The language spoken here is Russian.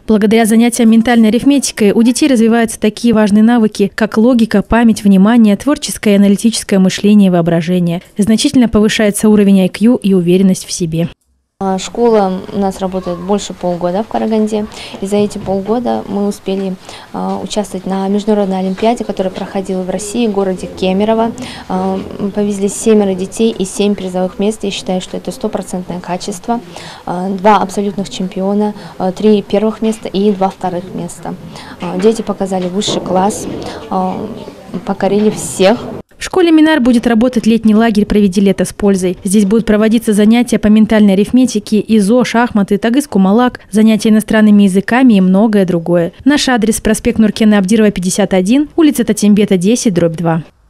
Благодаря занятиям ментальной арифметикой у детей развиваются такие важные навыки, как логика, память, внимание, творческое и аналитическое мышление и воображение. Значительно повышается уровень IQ и уверенность в себе. Школа у нас работает больше полгода в Караганде, и за эти полгода мы успели участвовать на международной олимпиаде, которая проходила в России, в городе Кемерово. Повезли 7 детей и 7 призовых мест. Я считаю, что это стопроцентное качество. 2 абсолютных чемпиона, 3 первых места и 2 вторых места. Дети показали высший класс, покорили всех. В школе Минар будет работать летний лагерь «Проведи лето с пользой». Здесь будут проводиться занятия по ментальной арифметике, ИЗО, шахматы, тагыс-кумалак, занятия иностранными языками и многое другое. Наш адрес – проспект Нуркена Абдирова, 51, улица Татимбета, 10/2.